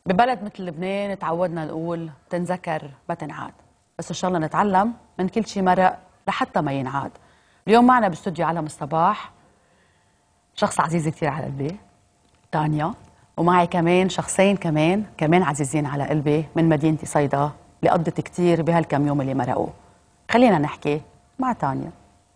ببلد مثل لبنان تعودنا نقول تنذكر ما تنعاد، بس ان شاء الله نتعلم من كل شيء مرق لحتى ما ينعاد. اليوم معنا باستوديو عالم الصباح شخص عزيز كثير على قلبي، تانيا، ومعي كمان شخصين كمان عزيزين على قلبي من مدينة صيدا اللي قضت كثير بهالكم يوم اللي مرقوا. خلينا نحكي مع تانيا.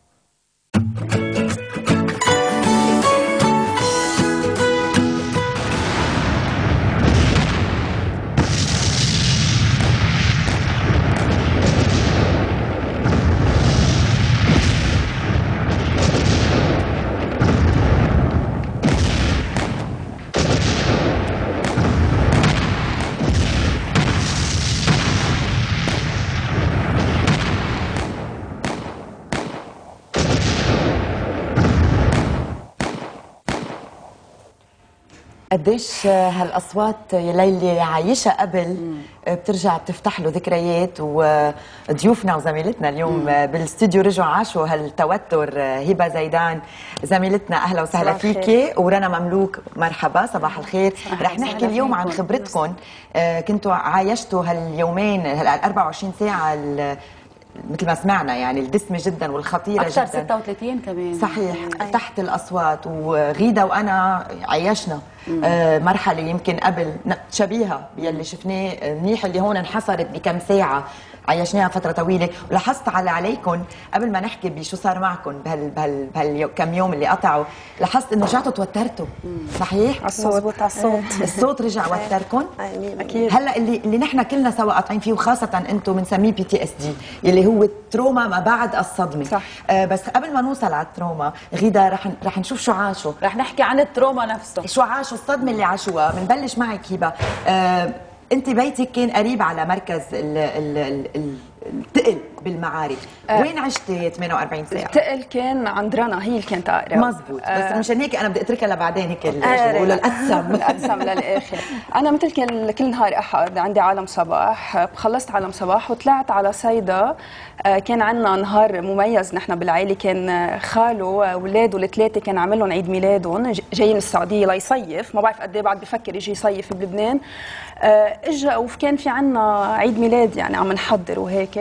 قديش هالاصوات يا ليلي عايشه قبل بترجع بتفتح له ذكريات. وضيوفنا وزميلتنا اليوم بالاستوديو رجعوا عاشوا هالتوتر. هبه زيدان زميلتنا اهلا وسهلا فيكي، ورنا مملوك مرحبا صباح الخير. رح نحكي اليوم عن خبرتكم، كنتوا عايشتوا هاليومين هال 24 ساعه مثل ما سمعنا يعني الدسمه جدا والخطيره أكثر جدا، 36 كمان صحيح. تحت الاصوات، وغيدا وانا عايشنا مرحله يمكن قبل شبيهه باللي شفناه. منيح اللي هون انحصرت بكم ساعه عايشناها فتره طويله. ولاحظت عليكم قبل ما نحكي بشو صار معكم بهالكم يوم اللي قطعوا، لاحظت انه رجعتوا توترتوا. صحيح؟ على الصوت الصوت رجع وتركم اكيد. هلا اللي نحن كلنا سوا قاطعين فيه، وخاصه انتم بنسميه PTSD اللي هو التروما ما بعد الصدمه. صح. بس قبل ما نوصل على التروما، غيدا رح نشوف شو عاشوا، رح نحكي عن التروما نفسه، شو عاشوا الصدمه اللي عاشوها. بنبلش معك هبه. انت بيتك كان قريب على مركز التقل بالمعارك. وين عشتي 48 ساعه؟ التقل كان عند رنا، هي اللي كانت اقرب. مزبوط. بس مشان هيك انا بدي اتركها لبعدين، هيك بقولوا الأقسم. الأقسم للاخر. انا مثل كل نهار احد عندي عالم صباح، خلصت عالم صباح وطلعت على صيدا. كان عندنا نهار مميز نحن بالعائله، كان خاله واولاده الثلاثه كان عامل لهم عيد ميلادهم، جايين السعوديه ليصيف، ما بعرف قد ايه بعد بفكر يجي يصيف بلبنان. اجا وكان في عنا عيد ميلاد يعني عم نحضر وهيك.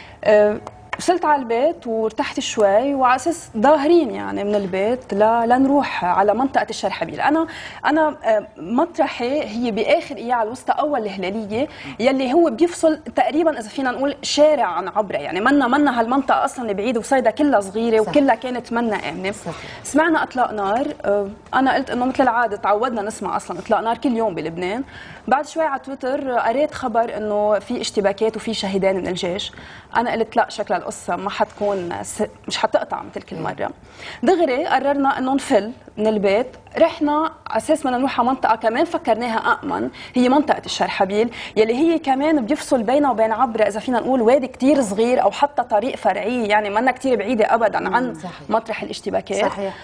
وصلت على البيت وارتحت شوي، وعلى اساس ظاهرين يعني من البيت لنروح على منطقه الشرحبيل. انا مطرحي هي باخر اياه الوسطى اول الهلاليه، يلي هو بيفصل تقريبا اذا فينا نقول شارع عن عبره، يعني منا هالمنطقه اصلا اللي بعيده، وصيدا كلها صغيره وكلها كانت منا امنه. سمعنا اطلاق نار. انا قلت انه مثل العاده تعودنا نسمع اصلا اطلاق نار كل يوم بلبنان. بعد شوي على تويتر قريت خبر انه في اشتباكات وفي شهيدان من الجيش. انا قلت لا، شكل القصه ما حتكون مش حتقطع مثل كل مره. دغري قررنا انه نفل من البيت. رحنا على اساس بدنا نروح على منطقه كمان فكرناها امن، هي منطقه الشرحبيل، يلي هي كمان بيفصل بينها وبين عبره اذا فينا نقول وادي كثير صغير او حتى طريق فرعي، يعني منا كثير بعيده ابدا عن مطرح الاشتباكات. صحيح.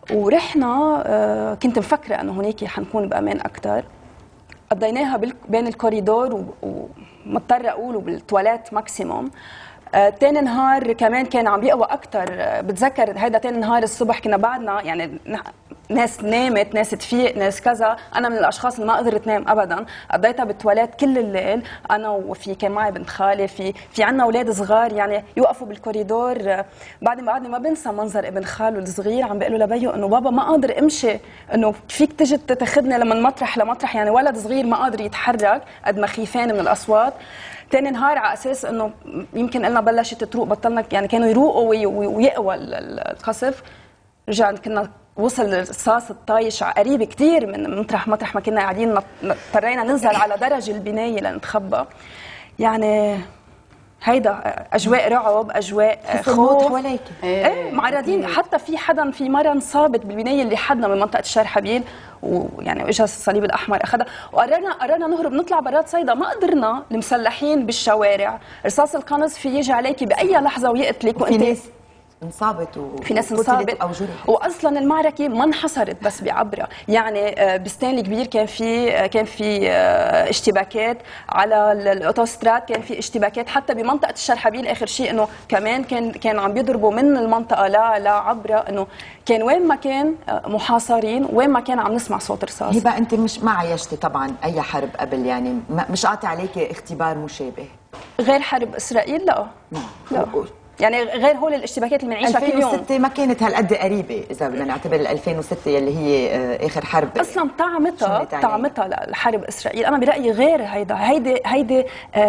ورحنا كنت مفكره انه هناك حنكون بامان اكثر. قضيناها بين الكوريدور ومضطره اقول وبالتواليت ماكسيموم. تاني نهار كمان كان عم بيقوى اكثر. بتذكر هيدا تاني نهار الصبح كنا بعدنا يعني ناس نامت، ناس تفيق، ناس كذا. انا من الاشخاص اللي ما قدرت نام ابدا، قضيتها بالتواليت كل الليل. انا وفي كان معي بنت خالي، في عندنا اولاد صغار يعني يوقفوا بالكوريدور. بعدني ما بنسى منظر ابن خاله الصغير عم بيقول له لبيه انه بابا ما قادر امشي، انه فيك تجي تاخذني لمن مطرح لمطرح، يعني ولد صغير ما قادر يتحرك قد ما خيفان من الاصوات. تاني نهار على اساس انه يمكن قلنا بلشت تروق، بطلنا يعني كانوا يروقوا ويقوى القصف. رجعنا كنا وصل الصاص الطايش قريب كثير من مطرح ما كنا قاعدين، اضطرينا ننزل على درج البنايه لنتخبى. يعني هيدا اجواء رعب، اجواء خوف حواليك. ايه معرضين. حتى في حدا في مره انصابت بالبنايه اللي حدنا من منطقه الشرحبيل، ويعني اجى الصليب الاحمر اخذها. وقررنا نهرب نطلع برات صيدا، ما قدرنا. المسلحين بالشوارع، رصاص القنص في يجي عليكي باي لحظه ويقتلك. وانت انصابت في ناس انصابت او جرحت. واصلا المعركه ما انحصرت بس بعبره، يعني بستانلي كبير كان في اشتباكات على الاوتوستراد، كان في اشتباكات حتى بمنطقه الشرحبيل. اخر شيء انه كمان كان عم بيضربوا من المنطقه لعبره، انه كان وين ما كان محاصرين، وين ما كان عم نسمع صوت رصاص. هبه انت مش ما عايشتي طبعا اي حرب قبل، يعني مش قاطع عليكي اختبار مشابه غير حرب اسرائيل؟ لا لا، يعني غير هول الاشتباكات اللي بنعيشها كل يوم. 2006 ما كانت هالقد قريبه اذا بدنا نعتبر 2006 يلي هي اخر حرب اصلا طعمتها لحرب اسرائيل. انا برايي غير هيدي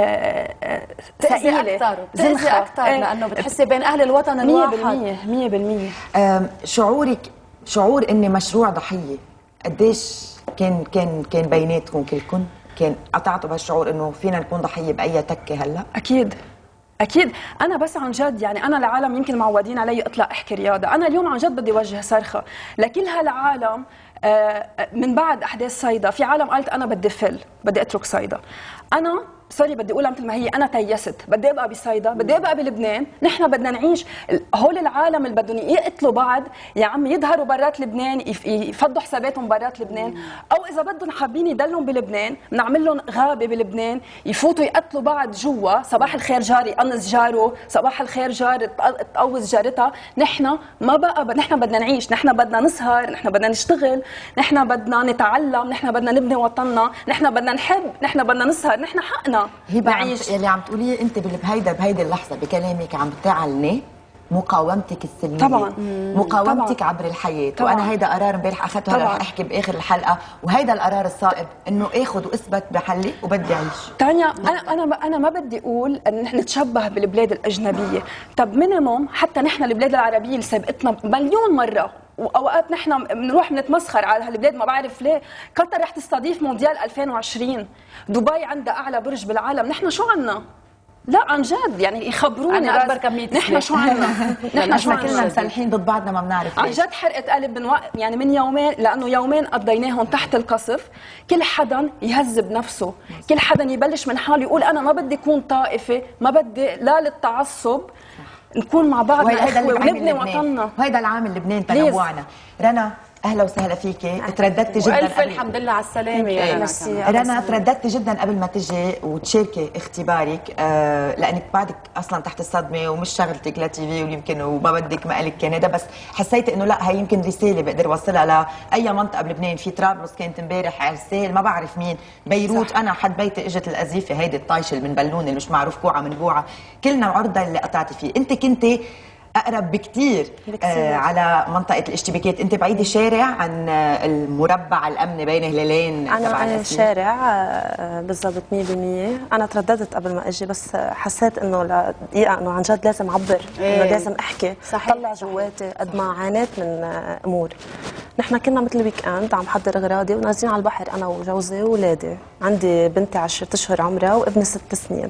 ثقيله اكثر، بتأذي اكثر لانه بتحسي بين اهل الوطن الواحد 100%. شعور اني مشروع ضحيه قديش كان بيناتكم كلكم؟ كان قطعتوا بهالشعور انه فينا نكون ضحيه باي تكه هلا؟ اكيد. انا بس عن جد، يعني انا العالم يمكن معودين علي اطلع احكي رياضه، انا اليوم عن جد بدي اوجه صرخه لكل هالعالم. من بعد احداث صيدا في عالم قالت انا بدي اترك صيدا. انا سوري بدي اقولها مثل ما هي، انا تيست، بدي ابقى بصيدا، بدي ابقى بلبنان. نحن بدنا نعيش. هول العالم اللي بدهم يقتلوا بعض يا عم يظهروا برات لبنان، يفضوا حساباتهم برات لبنان، او اذا بدهم حابين يضلوا بلبنان بنعمل لهم غابه بلبنان يفوتوا يقتلوا بعض جوا. صباح الخير جاري يقنص جاره، صباح الخير جار تقوز جارتها. نحن ما بقى نحن بدنا نعيش، نحن بدنا نسهر، نحن بدنا نشتغل، نحن بدنا نتعلم، نحن بدنا نبني وطننا، نحن بدنا نحب، نحن بدنا نسهر، نحن حقنا نعيش. اللي عم تقوليه انت بهيدي اللحظه بكلامك عم تعلني مقاومتك السلميه. طبعا مقاومتك طبعا. عبر الحياه. طبعا. وانا هيدا قرار امبارح اخذته، رح احكي باخر الحلقه، وهيدا القرار الصائب انه اخذ واثبت بحلي وبدي اعيش. تانيا انا ما بدي اقول ان نحن نتشبه بالبلاد الاجنبيه، طب مينيموم حتى نحن البلاد العربيه اللي سبقتنا مليون مره، واوقات نحن بنروح بنتمسخر على هالبلاد. ما بعرف ليه قطر رح تستضيف مونديال 2020، دبي عندها اعلى برج بالعالم، نحن شو عنا؟ لا عن جد يعني يخبرونا اكبر كميه نحن شو عنا. نحن شو كلنا مسلحين ضد بعضنا ما بنعرف عن جد. حرقه قلب يعني من يومين، لانه يومين قضيناهم تحت القصف. كل حدا يهذب نفسه، كل حدا يبلش من حاله يقول انا ما بدي اكون طائفه، ما بدي لا للتعصب، نكون مع بعضنا اخوه ونبني وطننا. وهيدا العامل لبنان تنوعنا. رنا اهلا وسهلا فيكي. ترددتي جدا والف الحمد لله على السلامه يا رنا. ترددتي جدا قبل ما تجي وتشاركي اختبارك، لانك بعدك اصلا تحت الصدمه ومش شغلتك لا تي في ويمكن وما بدك ما لك كندا، بس حسيتي انه لا هي يمكن رساله بقدر اوصلها لاي منطقه بلبنان. في طرابلس كانت امبارح، على السهل ما بعرف مين، بيروت صح. انا حد بيتي اجت القذيفه هيدي الطايشه من بلون اللي مش معروف كوعه من بوعه، كلنا عرضه اللي قطعتي فيه. انت كنتي اقرب بكثير على منطقه الاشتباكات، انت بعيده شارع عن المربع الامني بين هلالين. انا شارع بالضبط 100%. انا ترددت قبل ما اجي، بس حسيت انه لدقيقه انه عن جد لازم اعبر، انه لازم احكي، طلع جواتي قد ما عانيت من امور. نحن كنا مثل الويك اند عم حضر اغراضي ونازلين على البحر انا وجوزي واولادي، عندي بنتي 10 اشهر عمرها وابني 6 سنين.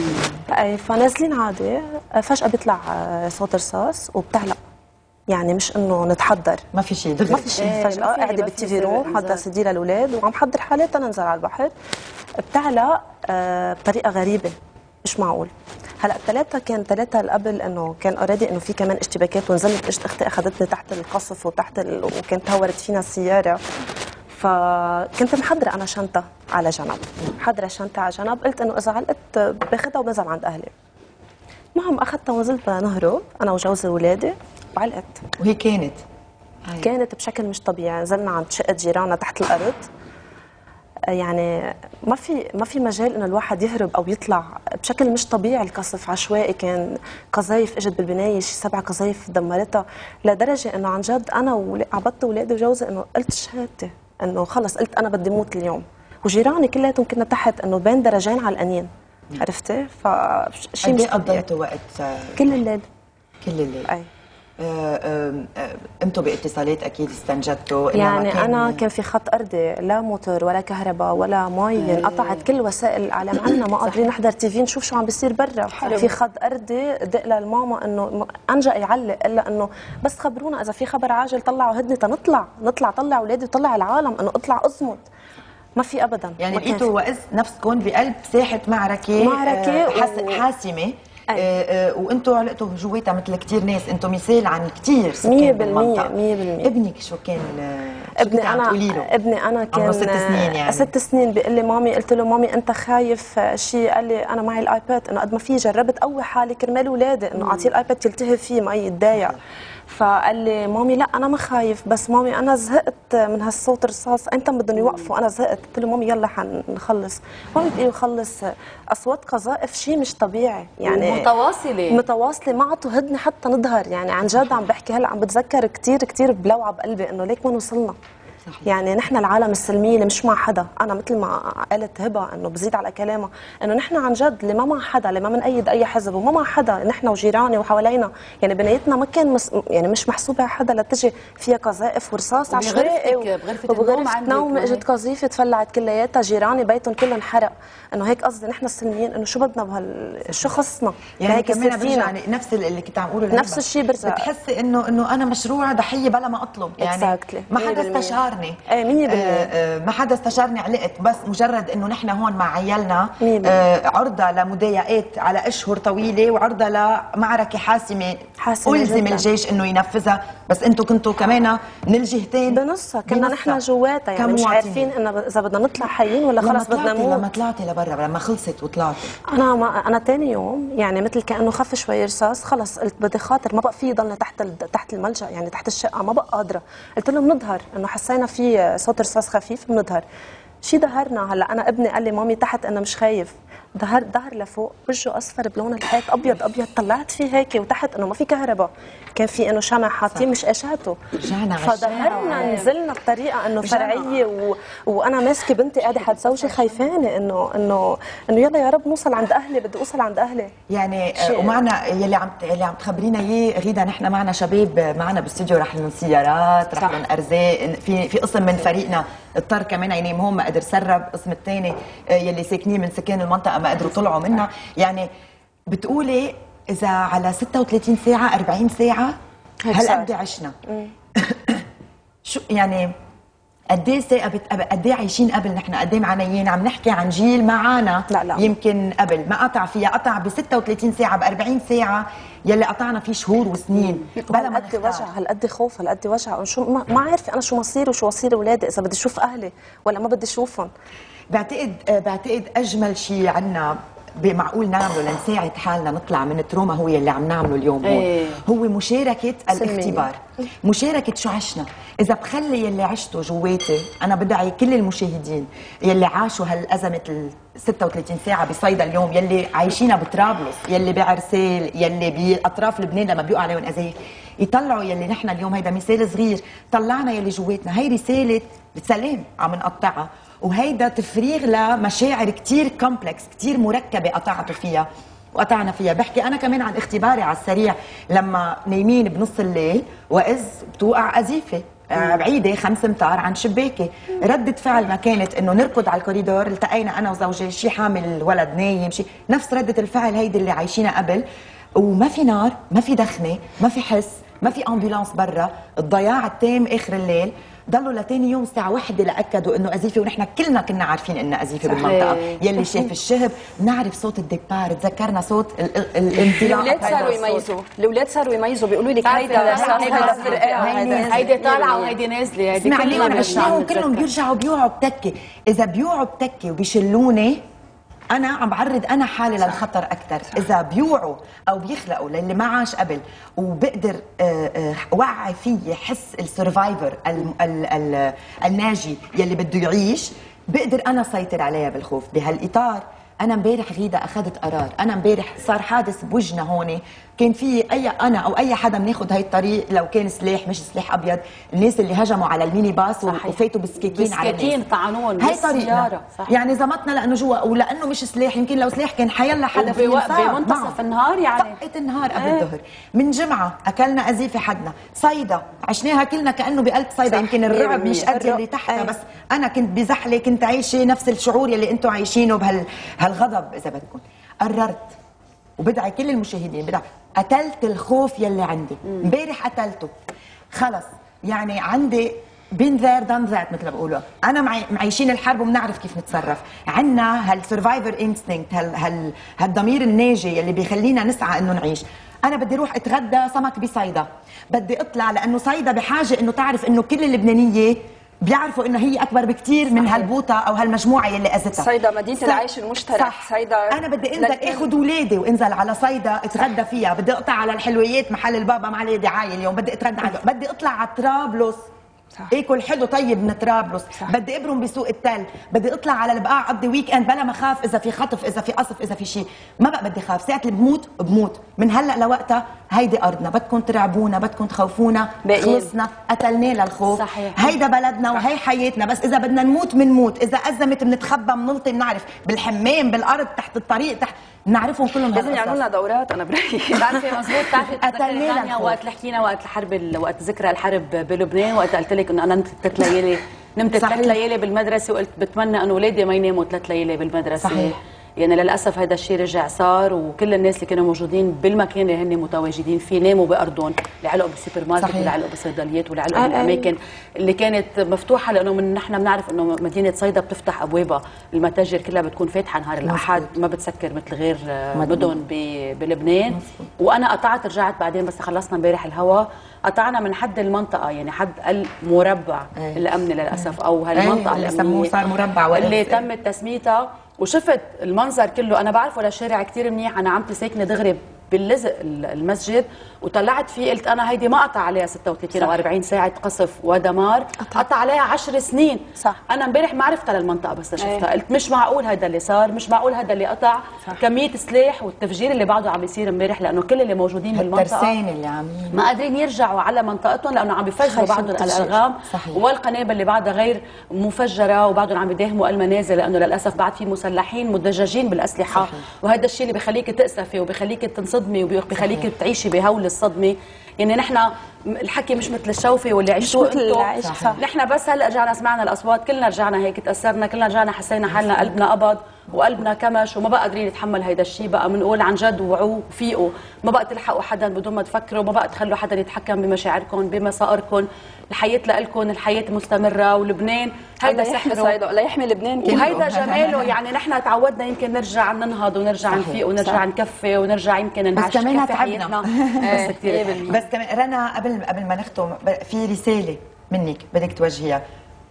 فنازلين عادي، فجاه بيطلع صوت رصاص وبتعلق، يعني مش انه نتحضر، ما في شيء دغري، ما في شيء. فجاه قاعده بالتي في روم حاطه سدي للاولاد وعم حضر حالي تنزل على البحر، بتعلق بطريقه غريبه مش معقول. هلا كان ثلاثه قبل انه كان اوريدي انه في كمان اشتباكات، ونزلت اجت اختي اخذتني تحت القصف وتحت وكانت تهورت فينا السياره. فكنت محضره انا شنطه على جنب، محضره شنطه على جنب، قلت انه اذا علقت باخذها وبنزل عند اهلي. المهم اخذتها ونزلت نهرب انا وجوزي واولادي وعلقت. وهي كانت بشكل مش طبيعي. نزلنا عند شقه جيراننا تحت الارض، يعني ما في مجال انه الواحد يهرب او يطلع بشكل مش طبيعي. القصف عشوائي، كان قذايف اجت بالبنايه، شي 7 قذايف دمرتها، لدرجه انه عن جد انا عبطت اولادي وجوزي انه قلت شهادتي، انه خلص قلت انا بدي موت اليوم. وجيراني كلياتهم كنا تحت انه بين درجين على القنين، عرفتي؟ فشيء مش قضيتوا وقت كل الليل. اي انتم باتصالات اكيد استنجدتوا؟ يعني انا كان في خط ارضي، لا موتور ولا كهرباء ولا مي، انقطعت كل وسائل الاعلام عنا، ما قادرين نحضر تي في نشوف شو عم بيصير برا. في خط ارضي دق للماما انه انجا يعلق، الا انه بس خبرونا اذا في خبر عاجل، طلعوا هدنه نطلع طلع اولادي وطلع العالم، انه اطلع اصمت. ما في ابدا. يعني لقيتوا وقت نفسكم بقلب ساحه معركه حاسمه وانتم علقتوا جواتها مثل كثير ناس، انتم مثال عن كثير سكان بالمنطقه. 100%. ابنك شو كان ابني انا كان عمره 6 سنين يعني 6 سنين. بيقول لي مامي، قلت له مامي انت خايف شيء؟ قال لي انا معي الايباد، انه قد ما في جربت قوي حالي كرمال اولادي انه اعطيه الايباد يلتهي فيه ما يتضايق. فقال لي مامي لا انا ما خايف، بس مامي انا زهقت من هالصوت الرصاص، امتى بدهم يوقفوا؟ انا زهقت. قلت له مامي يلا حنخلص. مامي بتقول خلص. اصوات قذائف شيء مش طبيعي يعني، متواصله ما عطوا هدنه حتى نظهر يعني. عن جد عم بحكي هلا عم بتذكر كثير بلوعه بقلبي انه ليك وين وصلنا. يعني نحن العالم السلميه اللي مش مع حدا، انا مثل ما قالت هبه انه بزيد على كلامها انه نحن عن جد اللي ما مع حدا، اللي ما بنأيد اي حزب وما مع حدا، نحن وجيراني وحوالينا يعني بنيتنا ما كان يعني مش محسوبه على حدا لتجي فيها قذائف ورصاص عشوائي. وبغرفه نوم اجت قذيفه تفلعت كلياتها، جيراني بيتهم كله انحرق. انه هيك قصدي نحن السلميين انه شو بدنا شو خصنا يعني هيك كمان برجع نفس اللي كنت عم اقوله، نفس الشيء برجع بتحسي انه انا مشروع ضحيه بلا ما اطلب يعني. ما حدا استشارني. 100%. ما حدا استشارني، علقت بس مجرد انه نحن هون مع عيالنا عرضه لمضايقات على اشهر طويله وعرضه لمعركه حاسمه الزم الجيش انه ينفذها، بس انتم كنتوا كمان من الجهتين بنصها. كنا نحن جواتها يعني مش عارفين انه اذا بدنا نطلع حيين ولا خلص بدنا نموت. لما طلعتي لبرا، لما خلصت وطلعتي، انا ثاني يوم يعني مثل كانه خف شوي رصاص، خلص قلت بدي خاطر ما بقى في ضلنا تحت الملجأ يعني تحت الشقه، ما بقى قادره. قلت لهم نظهر، انه حسينا في صوت رصاص خفيف بنظهر. شي ظهرنا. هلا انا ابني قال لي مامي تحت انا مش خايف، ظهر لفوق، وجهه اصفر بلون الحيط ابيض. طلعت فيه هيك وتحت انه ما في كهرباء، كان في انه شمع حاطين مش اشاته. فظهرنا نزلنا بطريقه انه فرعيه وانا ماسكه بنتي قاعده حد زوجي خايفانه انه يلا يا رب نوصل عند اهلي، بدي اوصل عند اهلي يعني. ومعنا يلي عم تخبرينا اياه غيدا، نحن معنا شباب معنا بالاستوديو، رح لهم سيارات، رح لهم ارزاق. في قسم من فريقنا اضطر كمان ينام هون ما قدر سرب، القسم الثاني يلي ساكنين من سكان المنطقه ما قدروا طلعوا منها. يعني بتقولي اذا على 36 ساعه 40 ساعه هالقد عشنا. شو يعني قد ايه ثاقبت، قد ايه عايشين قبل نحن، قد ايه معنيين. عم نحكي عن جيل معانا لا. يمكن قبل ما قطع فيها، قطع ب 36 ساعه ب 40 ساعه يلي قطعنا فيه شهور وسنين بلا ما هالقد وجع، هالقد خوف، هالقد وجع. شو ما عارفه انا شو مصيري وشو مصير اولادي، اذا بدي اشوف اهلي ولا ما بدي اشوفهم. بعتقد اجمل شيء عنا معقول نعمله لنساعد حالنا نطلع من التروما هو اللي عم نعمله اليوم هو مشاركة الاختبار، مشاركة شو عشنا. إذا بخلي يلي عشته جواتي، أنا بدعي كل المشاهدين يلي عاشوا هالأزمة 36 ساعة بصيدا اليوم، يلي عايشينها بطرابلس، يلي بعرسال، يلي بأطراف لبنان لما بيقع عليهم أزايك، يطلعوا يلي نحن اليوم. هيدا مثال صغير، طلعنا يلي جواتنا. هي رسالة سلام عم نقطعها، وهيدا تفريغ لمشاعر كتير كومبلكس، كتير مركبة قطعتوا فيها وقطعنا فيها. بحكي أنا كمان عن اختباري على السريع، لما نايمين بنص الليل وإذ بتوقع قذيفة بعيدة 5 أمتار عن شباكي. ردة فعلنا كانت إنه نركض على الكوريدور، التقينا أنا وزوجي، شي حامل الولد نايم، شي نفس ردة الفعل هيدي اللي عايشينها قبل. وما في نار، ما في دخنة، ما في حس، ما في أمبولانس برا، الضياع التام آخر الليل. ضلوا لتاني يوم الساعة 1 لأكدوا إنه قذيفة، ونحن كلنا كنا عارفين إنه قذيفة بالمنطقة. يلي شاف الشهب نعرف صوت الدبار، تذكرنا صوت الانطلاق. الأولاد صاروا يميزوا بيقولوا لك هيدي طالعة وهيدي نازلة. اسمعني، كلهم بيرجعوا بيوعوا بتكة. إذا بيوعوا بتكة وبيشلوني أنا عم بعرض أنا حالي للخطر أكثر. إذا بيوعوا أو بيخلقوا للي ما عاش قبل وبقدر وعي فيه حس السرفايفر الناجي يلي بده يعيش، بقدر أنا سيطر عليها بالخوف. بهالإطار أنا امبارح غيدا أخذت قرار. أنا امبارح صار حادث بوجنا هون، كان في أنا أو أي حدا بناخذ هاي الطريق، لو كان سلاح مش سلاح أبيض، الناس اللي هجموا على الميني باص وفاتوا بسكاكين على الناس، طعنون هاي طريقنا. يعني زمتنا لأنه جوا، ولأنه مش سلاح، يمكن لو سلاح كان حيلا حدا بمنتصف النهار، يعني طقت النهار قبل الظهر. من جمعة أكلنا قذيفة حدنا، صيدا عشناها كلنا كأنه بقلب صيدا. يمكن الرعب مش قد اللي تحتها، بس أنا كنت بزحلة، كنت عايشة نفس الشعور يلي أنتم عايشينه بهالغضب. إذا بدكم قررت، وبدعي كل المشاهدين، بدعي قتلت الخوف يلي عندي امبارح، قتلته خلص. يعني عندي بين ذير دان ذات مثل ما بقولوا. انا معيشين الحرب وبنعرف كيف نتصرف. عندنا هالسرفايفر انستنكت، هالضمير الناجي اللي بيخلينا نسعى انه نعيش. انا بدي اروح اتغدى سمك بصيدا، بدي اطلع لانه صيدا بحاجه انه تعرف انه كل اللبنانيه بيعرفوا انه هي اكبر بكثير من هالبوطه او هالمجموعه يلي اذتها. صيدا مدينه العيش المشترك. صح. صيدا انا بدي انزل اخذ اولادي وانزل على صيدا اتغدى فيها، بدي اقطع على الحلويات محل البابا، ما عليه دعايه اليوم، بدي اتغدى عنده، بدي اطلع على طرابلس اكل حلو طيب من طرابلس، بدي ابرم بسوق التل، بدي اطلع على البقاع اقضي ويك اند بلا ما اخاف اذا في خطف، اذا في قصف، اذا في شيء، ما بقى بدي اخاف. ساعه اللي بموت من هلا لوقتها. هيدي ارضنا، بدكم ترعبونا، بدكم تخوفونا، خلصنا، قتلناه للخوف. صحيح. هيدا بلدنا وهي حياتنا، بس اذا بدنا نموت بنموت، اذا ازمت بنتخبى بنلطم، بنعرف بالحمام بالارض تحت الطريق تحت، بنعرفهم كلهم. لازم يعملوا لنا دورات. انا برايي بتعرفي مزبوط. بتعرفي وقت اللي حكينا وقت الحرب، وقت ذكرى الحرب بلبنان، وقت قلت لك انه انا نمت 3 ليالي بالمدرسه، وقلت بتمنى انه اولادي ما يناموا 3 ليالي بالمدرسه. صحيح. يعني للاسف هذا الشيء رجع صار، وكل الناس اللي كانوا موجودين بالمكان اللي هن متواجدين فيه ناموا بارضهم، اللي علقوا بالسوبر ماركت، واللي علقوا بالصيدليات، واللي علقوا بالاماكن اللي كانت مفتوحه، لانه نحن بنعرف انه مدينه صيدا بتفتح ابوابها، المتاجر كلها بتكون فاتحه نهار الاحد، ما بتسكر مثل غير مدن بلبنان. وانا قطعت، رجعت بعدين بس خلصنا امبارح الهوا، قطعنا من حد المنطقه، يعني حد المربع الامني للاسف، او هالمنطقه اللي سموه صار مربع اللي تم تسميتها. وشفت المنظر كله، انا بعرفه للشارع كثير منيح، انا عمتي ساكنه دغري باللزق المسجد، وطلعت فيه قلت انا هيدي ما قطع عليها 36 او 40 ساعه قصف ودمار، قطع عليها 10 سنين. صح. انا امبارح ما عرفتها للمنطقه بس شفتها، قلت مش معقول هذا اللي صار، مش معقول هذا اللي قطع. صح. كميه سلاح والتفجير اللي بعده عم بيصير امبارح، لانه كل اللي موجودين بالمنطقه اللي عاملين ما قادرين يرجعوا على منطقتهم، لانه عم بيفجروا بعضهم الالغام. صحيح. والقنابل اللي بعدها غير مفجره، وبعدهم عم بيداهموا المنازل، لانه للاسف بعد في مسلحين مدججين بالاسلحه. صحيح. وهذا الشيء اللي بخليك تأسفي وبخليك تنصدمي وبخليك تعيشي بهول الصدمه. يعني نحن الحكي مش مثل الشوفه واللي عشتوه انتم، نحن بس هلا رجعنا سمعنا الاصوات، كلنا رجعنا هيك تاثرنا، كلنا رجعنا حسينا حالنا قلبنا قبض وقلبنا كمش، وما بقى قادرين نتحمل هيدا الشيء. بقى بنقول عن جد وعوا فيقوا، ما بقى تلحقوا حدا بدون ما تفكروا، ما بقى تخلوا حدا يتحكم بمشاعركم بمصائركم. الحياه لكم، الحياه مستمره، ولبنان هيدا سحره، الله يحمي لبنان كله، وهيدا جماله. يعني نحن تعودنا يمكن نرجع ننهض ونرجع نفيق ونرجع نكفي ونرجع يمكن نعيش كمان حياتنا. بس كثير. بس كمان رنا، قبل ما نختم، في رساله منك بدك توجهيها.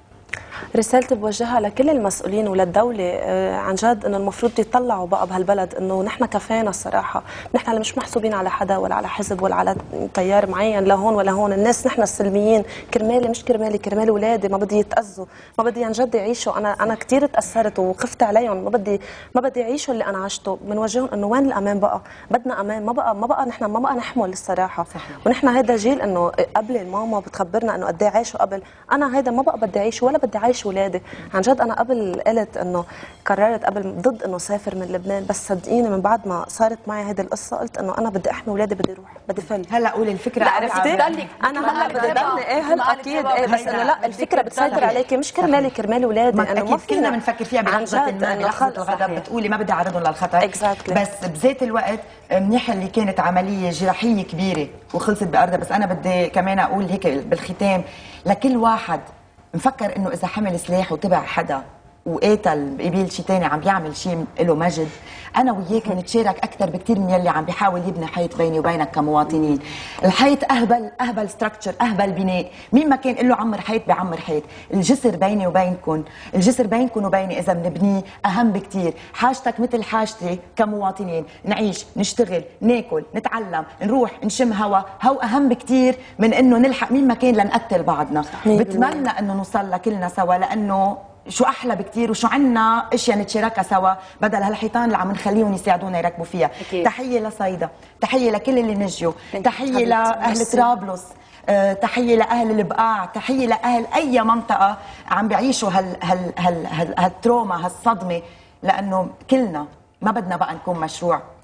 رسالتي بوجهها لكل المسؤولين وللدولة عن جد انه المفروض يطلعوا بقى بهالبلد انه نحن كفانا الصراحة، نحن اللي مش محسوبين على حدا ولا على حزب ولا على تيار معين لهون ولا هون، الناس نحن السلميين، كرمالي مش كرمالي، كرمال اولادي، ما بدي يتأذوا، ما بدي عن جد يعيشوا. انا كثير تأثرت وخفت عليهم، ما بدي يعيشوا اللي انا عشته. بنوجههم انه وين الامان بقى؟ بدنا امان، ما بقى نحن ما بقى نحمل الصراحة. صحيح. ونحن هيدا جيل انه قبل الماما بتخبرنا انه قد ايه عاشوا قبل، انا هيدا ما بقى بدي اعيش ولا بدي اعيش اولادي. عن جد انا قبل قلت انه قررت قبل ضد انه سافر من لبنان، بس صدقيني من بعد ما صارت معي هذه القصه قلت انه انا بدي احمي اولادي، بدي اروح، بدي فل. هلا قولي الفكره، عرفتي؟ انا هلا بدي ضلني هلا اكيد بس انه لا، الفكره بتسيطر عليكي، مش كرمالي كرمال اولادي. انه ما فينا بنفكر فيها بلحظه ما، بلحظه الغضب بتقولي ما بدي اعرضهم للخطر. بس بذات الوقت منيح اللي كانت عمليه جراحيه كبيره وخلصت بارضها. بس انا بدي كمان اقول هيك بالختام لكل واحد مفكر انه اذا حمل سلاح وتبع حدا وقاتل بقبيل شيء ثاني عم بيعمل شيء له مجد، انا وياك بنتشارك اكثر بكثير من يلي عم بيحاول يبني حيط بيني وبينك كمواطنين. الحيط اهبل ستراكشر، اهبل بناء، مين ما كان له عمر حيط بعمر حيط. الجسر بيني وبينكم، الجسر بينكم وبيني اذا بنبنيه اهم بكثير. حاجتك مثل حاجتي كمواطنين، نعيش، نشتغل، ناكل، نتعلم، نروح، نشم هوا، هو اهم بكثير من انه نلحق مين ما كان لنقتل بعضنا. بتمنى انه نوصل لكلنا سوا، لانه شو احلى بكثير وشو عنا اشياء نتشاركها سوا بدل هالحيطان اللي عم نخليهم يساعدونا يركبوا فيها. أكيد. تحيه لصيدا، تحيه لكل اللي نجوا، تحيه لاهل طرابلس، تحيه لاهل البقاع، تحيه لاهل اي منطقه عم بيعيشوا هالتروما، هالصدمه، لانه كلنا ما بدنا بقى نكون مشروع،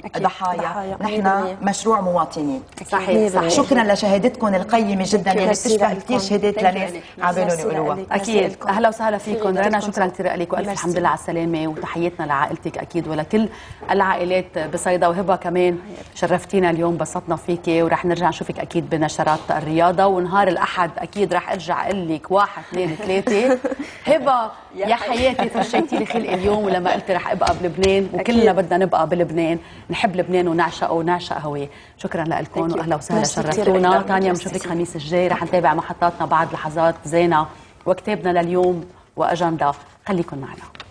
ضحايا، نحن مشروع مواطنين. صحيح. شكرا لشهادتكم القيمه جدا اللي بتشبه كثير شهادات لناس عبالهم يقولوها. اكيد. اهلا وسهلا فيكم رنا، شكرا كثير لك والف الحمد لله على السلامه، وتحياتنا لعائلتك اكيد ولكل العائلات بصيدا. وهبه كمان شرفتينا اليوم، بسطنا فيكي، ورح نرجع نشوفك اكيد بنشرات الرياضه، ونهار الاحد اكيد رح ارجع اقول لك 1 2 3. هبه يا حياتي فرشيتي لي خلقي اليوم، ولما قلتي رح ابقى بلبنان، وكلنا بدنا نبقى بلبنان، نحب لبنان ونعشقه ونعشق هواه. شكرا لكم واهلا وسهلا، شرفتونا. تانيا بنشوفك الخميس الجاي، رح نتابع محطاتنا بعد لحظات زينه وكتابنا لليوم واجنده، خليكم معنا.